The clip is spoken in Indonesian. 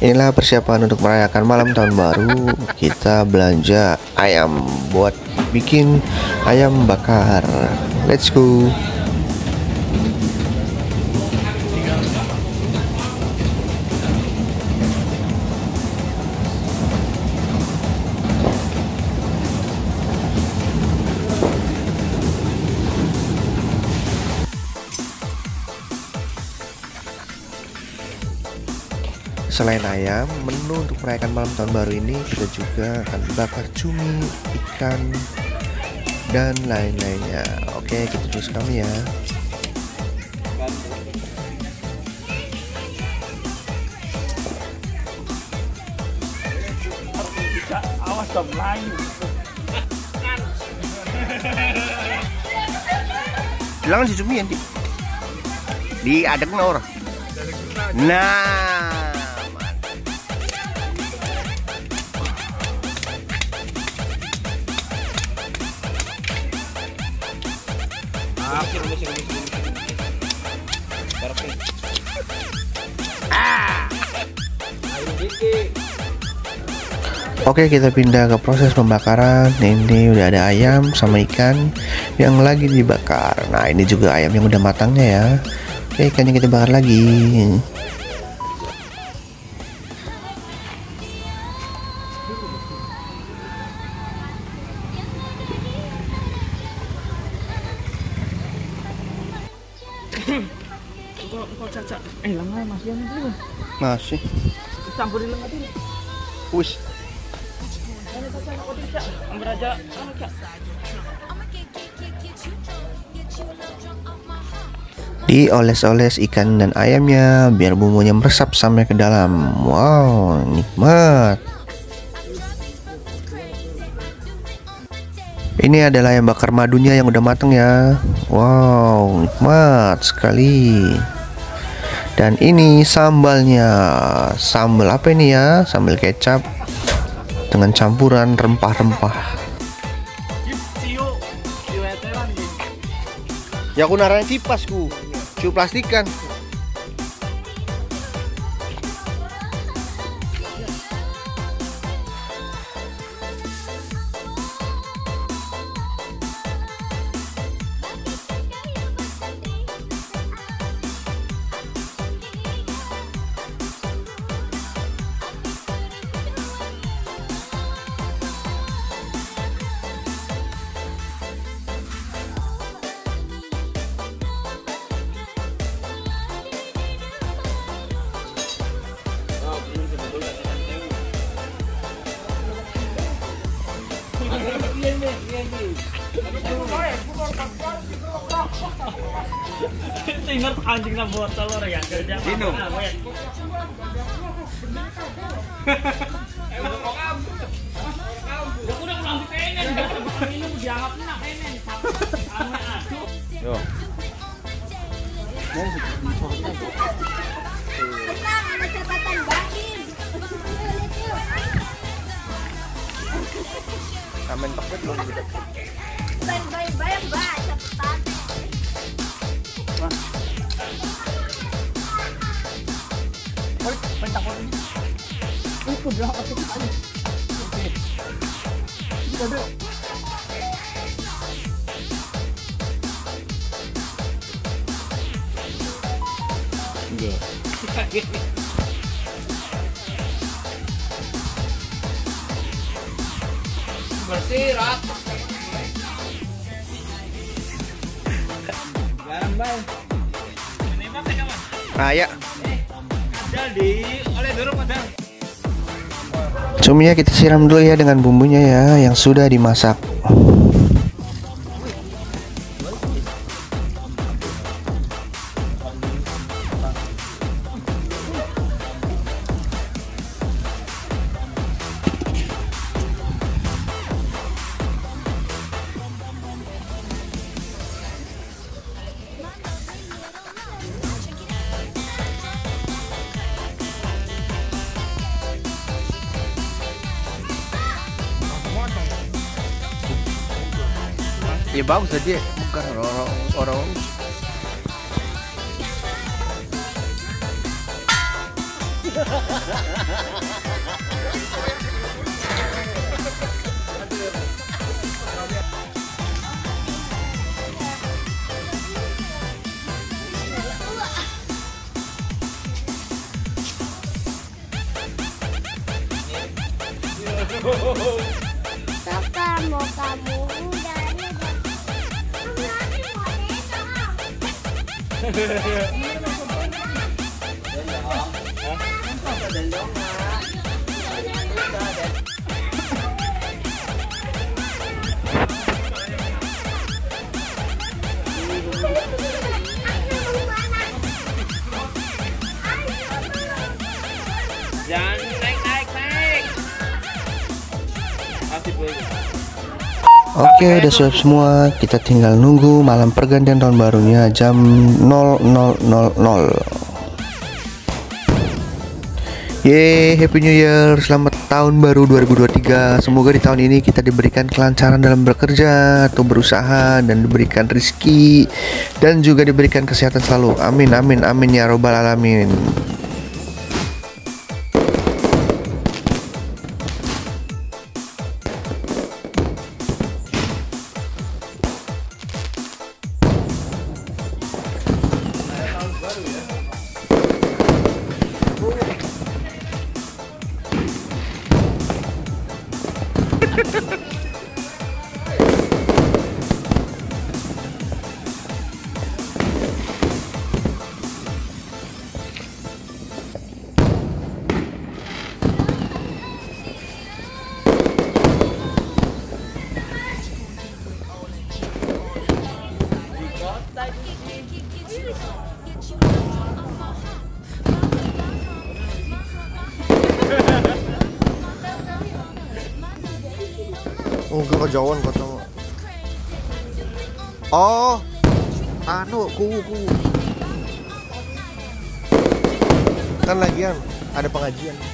Inilah persiapan untuk merayakan malam tahun baru. Kita belanja ayam buat bikin ayam bakar. Let's go. Selain ayam, menu untuk merayakan malam tahun baru ini kita juga akan bakar cumi, ikan, dan lain-lainnya. Oke, kita terus kami ya. Awas dong, layu. Bilang si cumi nanti diadek orang. Nah. Oke, kita pindah ke proses pembakaran. Ini udah ada ayam sama ikan yang lagi dibakar. Nah, ini juga ayam yang udah matangnya ya. Oke, ikannya kita bakar lagi. Kok caca? Lengan masih yang itu. Masih. Campurin lengan itu. Wis. Ini caca kok tidak? Ambil aja. Dioles-oles ikan dan ayamnya biar bumbunya meresap sampai ke dalam. Wow, nikmat. Ini adalah ayam bakar madunya yang udah matang ya. Wow, nikmat sekali. Dan ini sambalnya. Sambal apa ini ya? Sambal kecap dengan campuran rempah-rempah. Ya aku naranya cipasku. Ciu plastikan. Ingat anjing na buat telur ya kerja Dino. Udah pulang di penen, ini mau dianggap nak penen. Yo. Kamen paket belum gitu. Bye-bye, Mbak. Cepetan. Itu dia apa sih tadi? Ada. Bersih rat. Garam bay. Ini apa kawan? Raya. Jadi oleh dorong ada. Cuminya kita siram dulu ya dengan bumbunya ya yang sudah dimasak. Ya bagus aja, bukan orang Kakak mau kamu udahnya nanti mau Jangan naik. Asik boy. Oke, udah siap semua. Kita tinggal nunggu malam pergantian tahun barunya jam 00.00. Yeay, Happy New Year. Selamat tahun baru 2023. Semoga di tahun ini kita diberikan kelancaran dalam bekerja atau berusaha, dan diberikan rezeki dan juga diberikan kesehatan selalu. Amin amin amin ya robbal alamin. Enggak kejauhan kata. Oh, anu kuwu. Kan lagian ada pengajian.